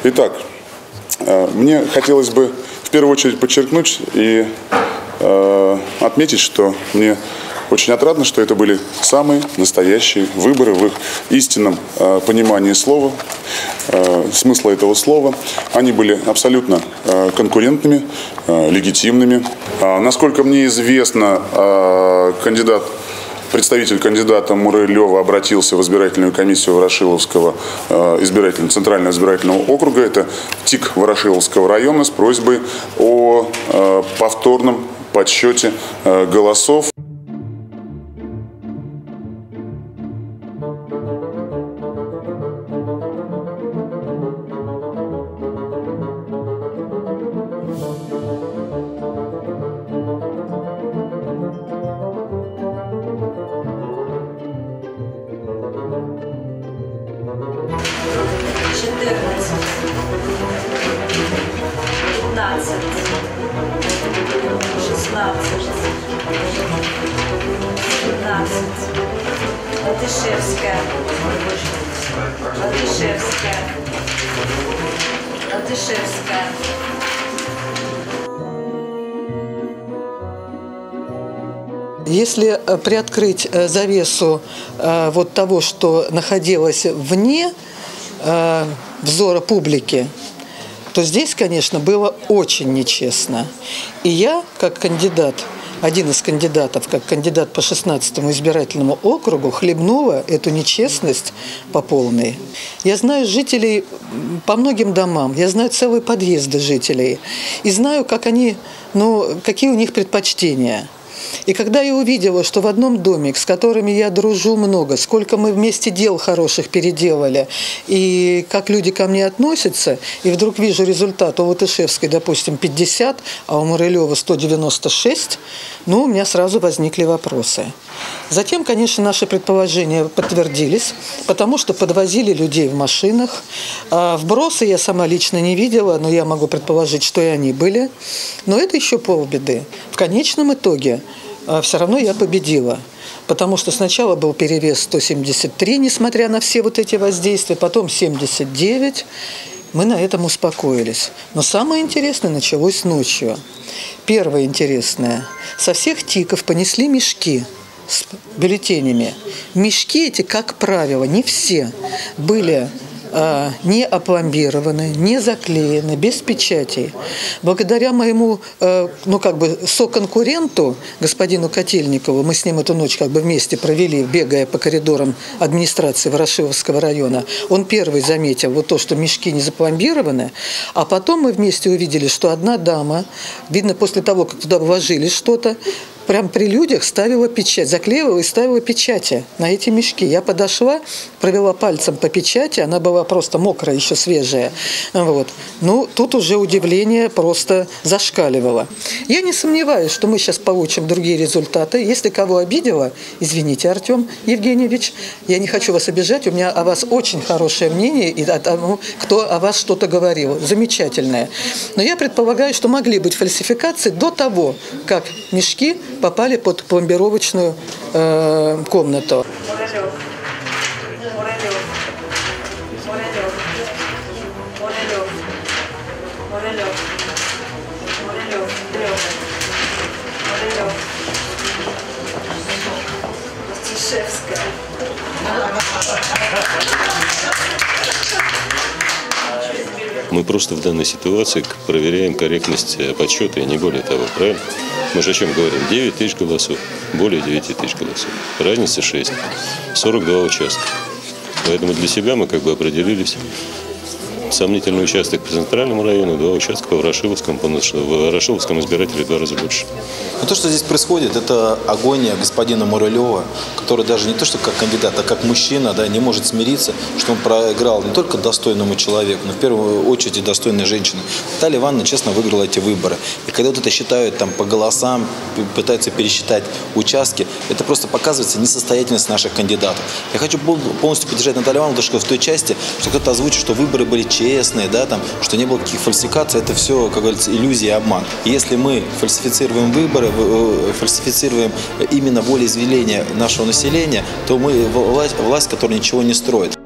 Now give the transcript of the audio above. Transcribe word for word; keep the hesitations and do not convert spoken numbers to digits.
Итак, мне хотелось бы в первую очередь подчеркнуть и э, отметить, что мне очень отрадно, что это были самые настоящие выборы в их истинном э, понимании слова, э, смысла этого слова. Они были абсолютно э, конкурентными, э, легитимными. А, насколько мне известно, э, кандидат Представитель кандидата Мурылева обратился в избирательную комиссию Ворошиловского э, избирательного, Центрального избирательного округа, это ТИК Ворошиловского района, с просьбой о э, повторном подсчете э, голосов. четырнадцать, пятнадцать, шестнадцать, семнадцать, Латышевская, Латышевская, Латышевская. Если приоткрыть завесу вот того, что находилось вне взора публики, то здесь, конечно, было очень нечестно. И я, как кандидат, один из кандидатов, как кандидат по шестнадцатому избирательному округу, хлебнула эту нечестность по полной. Я знаю жителей по многим домам, я знаю целые подъезды жителей, и знаю, как они, ну, какие у них предпочтения. И когда я увидела, что в одном доме, с которыми я дружу много, сколько мы вместе дел хороших переделали, и как люди ко мне относятся, и вдруг вижу результат: у Латышевской, допустим, пятьдесят, а у Мурылева сто девяносто шесть, ну, у меня сразу возникли вопросы. Затем, конечно, наши предположения подтвердились, потому что подвозили людей в машинах. Вбросы я сама лично не видела, но я могу предположить, что и они были. Но это еще полбеды. В конечном итоге все равно я победила. Потому что сначала был перевес сто семьдесят три, несмотря на все вот эти воздействия, потом семьдесят девять. Мы на этом успокоились. Но самое интересное началось ночью. Первое интересное. Со всех тиков понесли мешки с бюллетенями. Мешки эти, как правило, не все были а, не опломбированы, не заклеены, без печатей. Благодаря моему, а, ну как бы, соконкуренту, господину Котельникову, мы с ним эту ночь как бы вместе провели, бегая по коридорам администрации Ворошиловского района, он первый заметил вот то, что мешки не запломбированы, а потом мы вместе увидели, что одна дама, видно, после того, как туда вложили что-то, прям при людях ставила печать, заклеивала и ставила печати на эти мешки. Я подошла, провела пальцем по печати, она была просто мокрая, еще свежая. Вот. Ну, тут уже удивление просто зашкаливало. Я не сомневаюсь, что мы сейчас получим другие результаты. Если кого обидела, извините, Артем Евгеньевич, я не хочу вас обижать, у меня о вас очень хорошее мнение, и о тому, кто о вас что-то говорил. Замечательное. Но я предполагаю, что могли быть фальсификации до того, как мешки попали под пломбировочную э, комнату. Мурылев, Мурылев, Мурылев, Мурылев, Мурылев, Мурылев, Мурылев, Латышевская. Мы просто в данной ситуации проверяем корректность подсчета, и не более того, правильно? Мы же о чем говорим? девять тысяч голосов, более девяти тысяч голосов. Разница шесть, сорок два участка. Поэтому для себя мы как бы определились. Сомнительный участок по Центральному району, два участка по Ворошиловскому, потому что в Ворошиловском избирателей в два раза больше. Но то, что здесь происходит, это агония господина Мурылева, который даже не то, что как кандидат, а как мужчина, да, не может смириться, что он проиграл не только достойному человеку, но в первую очередь и достойной женщине. Наталья Ивановна честно выиграла эти выборы. И когда вот это считают там по голосам, пытаются пересчитать участки, это просто показывается несостоятельность наших кандидатов. Я хочу полностью поддержать Наталью Ивановну, что в той части, что кто-то озвучит, что выборы были честные, да, там, что не было каких фальсификаций, это все, как говорится, иллюзия и обман. И если мы фальсифицируем выборы, фальсифицируем именно волеизъявление нашего населения, то мы власть, власть, которая ничего не строит.